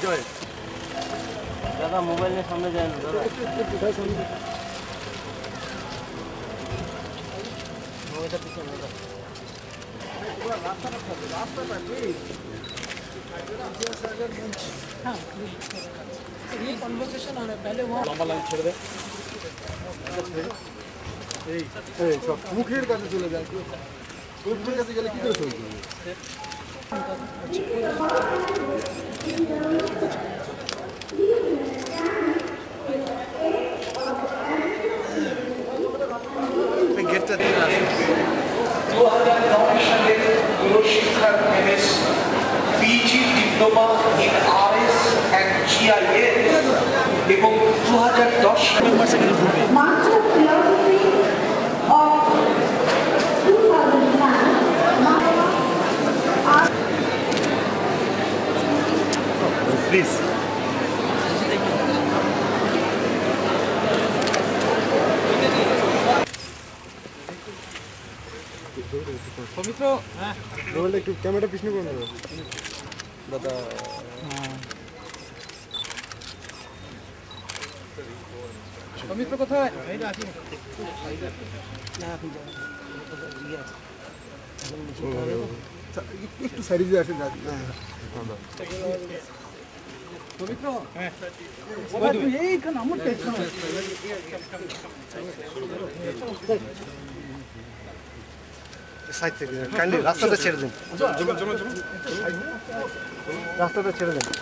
दादा मोबाइल में सामने जाए दादा मोबाइल पीछे दादा हाँ ये कन्वर्सेशन हो रहा है पहले वहाँ लंबा लाइन छोड़ दे মুখের কাছে চলে যায় মুখের কাছে গেলে কি করে চলবে গেটটা 2009 সালে শিক্ষার MS PG diploma in RS and GIS এবং 2010 সালে Master of Philosophy of 2009. Please. পবিত্র হ্যাঁ মোবাইলটা একটু ক্যামেরা পিছনে করে নেব দাদা পবিত্র কোথায় এইটা আছে না একটু সাইডে আসে না পবিত্র হ্যাঁ তুই এইখানে আমার টেনশন সাইড থেকে কাইন্ডলি রাস্তাটা ছেড়ে দিন রাস্তাটা ছেড়ে দিন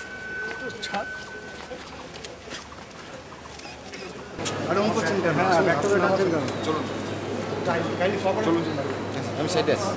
আরে অঙ্ক চিন্তা হ্যাঁ ব্যাকটা টাচের গান চলুন কাইন্ডলি সবার চলুন আমি সাইডে আছি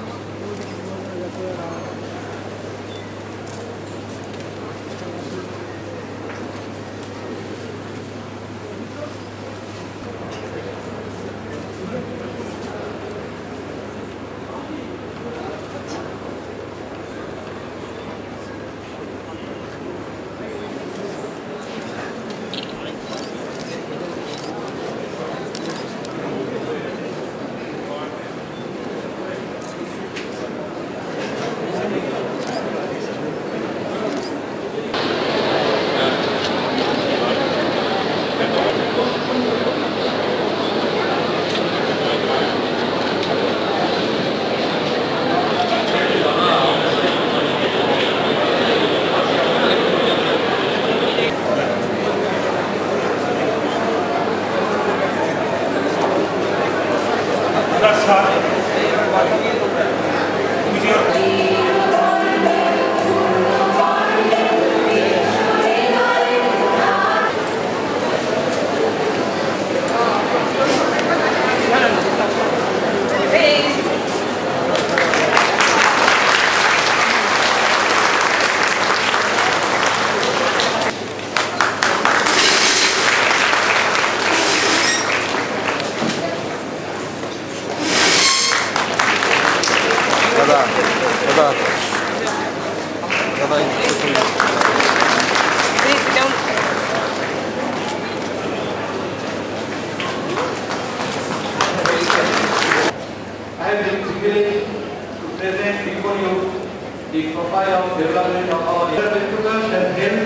the profile of development of our Venturas has held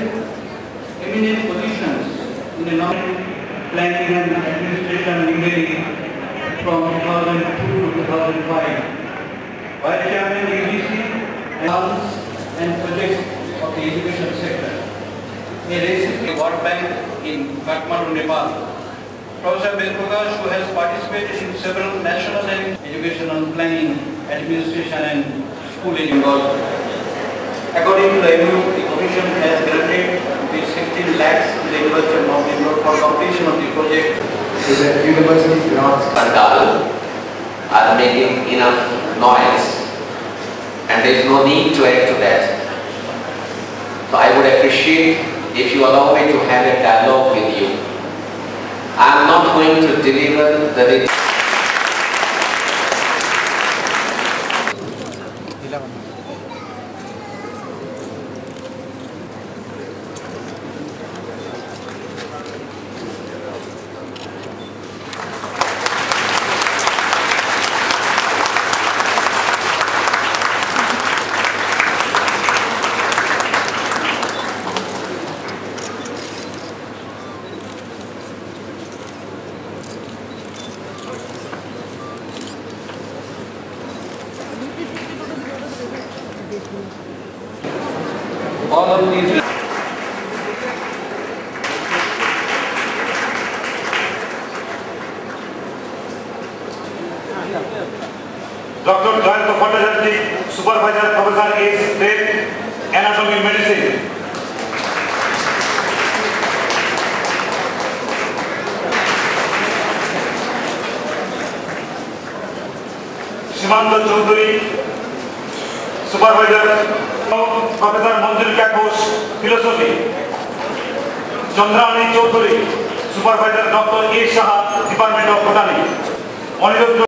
eminent positions in the planning and administration legally from 2002 to 2005. Vice Chairman EDC and projects of the education sector. He recently World Bank in Kathmandu, Nepal. Professor Venturas, who has participated in several national and educational planning, administration and schooling involved. According to the MOU, the Commission has granted the 16 lakhs to the University of Mount Indore for completion of the project. The university grants Pandal are making enough noise and there is no need to add to that. So I would appreciate if you allow me to have a dialogue with you. I am not going to deliver the Supervisor Professor S. Dev, Anatomy Medicine. Shimanta Chaudhary, Supervisor Professor Manjulika Ghosh, Philosophy. Chandrani Chaudhary, Supervisor Dr. A. Shah, Department of Botany.